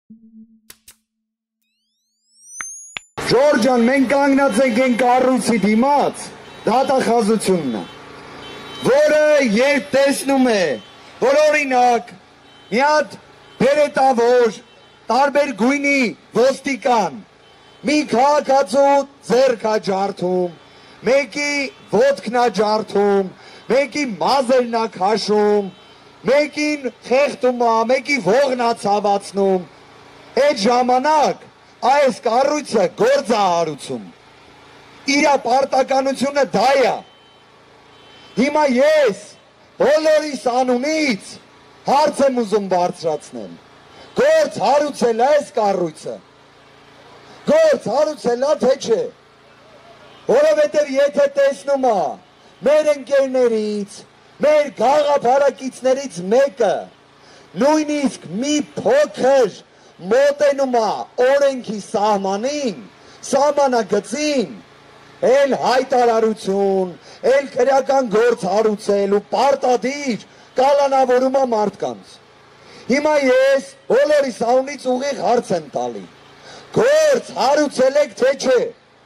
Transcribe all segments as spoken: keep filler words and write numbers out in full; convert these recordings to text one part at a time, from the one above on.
Ջորջան, մենք կանգնած ենք են կառույցի դիմաց, դատախազությունն է, որը երբ տեսնում է, որ օրինակ մի հատ բերետավոր, տարբեր գույնի ոստիկան, մի քաղաքացու ձեռք է ջարդում, մեկի ոտքն է ջարդում, մեկի մազերն է քաշում, մեկին խեղդում է, մեկի ողն է ցավացնում, այդ ժամանակ այս կառույցը գործ է հարուցում, իրա պարտականությունը դա է։ Հիմա ես բոլորիս անունից հարց եմ ուզում բարձրացնել, գործ հարուցել է այս կառույցը, գործ հարուցել է թե չէ, որովհետև եթե տեսնում է մեր ընկերներից, մեր գաղափարակիցներից մեկը նույնիսկ մի փոքր մոտենում է օրենքի սահմանին, սահմանագծին, էլ հայտարարություն, էլ քրեական գործ հարուցել ու պարտադիր կալանավորում է մարդկանց։ Հիմա ես բոլորիս անունից ուղիղ հարց եմ տալի, գործ հարուցել եք թե չէ։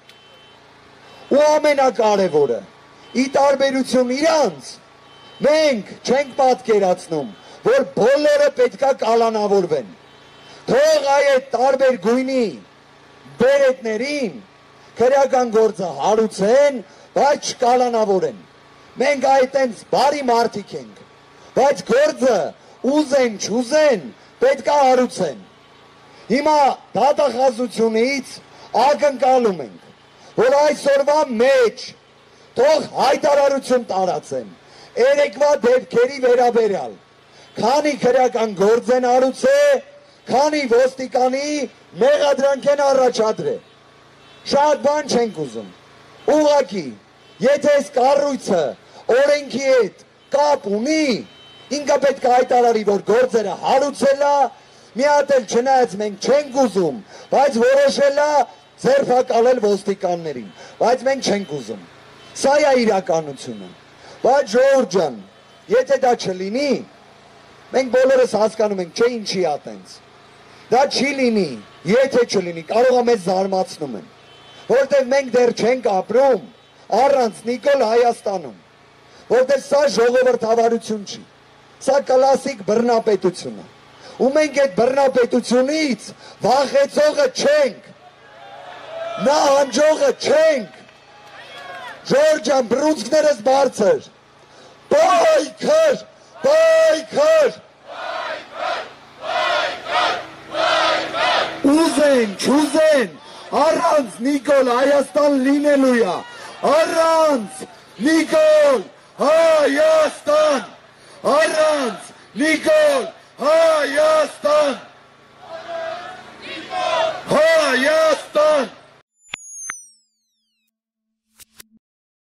Ու ամենակարևորը, ի տարբերություն իրանց, մենք չենք պատկերացնում, որ բոլորը պետքա կալանավորվեն։ Թող այդ տարբեր գույնի բերետներին քրեական գործը հարուցեն, բայց չկալանավորեն։ Մենք այդտենց բարի մարդիկ ենք, բայց գործը ուզեն, չուզեն, պետքա հարուցեն։ Հիմա դատախազությունից ակնկալում ենք, որ այսօրվա մեջ թող հայտարարություն տարածեն, երեկվա դեպքերի վերաբերյալ, քանի քրեական գործ են հարուցել, քանի ոստիկանի մեղադրանք են առաջադրել։ Շատ բան չենք ուզում։ Ուղղակի, եթե այս կառույցը օրենքի հետ կապ ունի, ինքը պետք է հայտարարի, որ գործերը հարուցել է, մի հատ էլ չնայած մենք չենք ուզում, բայց որոշել է ձերբակալել ոստիկաններին, բայց մենք չենք ուզում։ Սա է իրականությունը։ Բայց Ժողովուրդ ջան, եթե դա չլինի, մենք բոլորս հասկանում ենք, չէ ինչի է տենց։ Դա չի լինի, եթե չլինի, կարող է մեզ զարմացնում են, որտեղ մենք դեռ չենք ապրում առանց Նիկոլ Հայաստանում, որտեղ սա ժողովրդավարություն չի, սա կլասիկ բռնապետություն է, ու մենք այդ բռնապետությունից վախեցողը չենք, նահանջողը չենք, Ժողովուրդ ջան, բռունցքներս բարձր, պայքար, պայքար, ուզեն, չուզեն, առանց Նիկոլ Հայաստան լինելու է, առանց Նիկոլ Հայաստան, առանց Նիկոլ Հայաստան։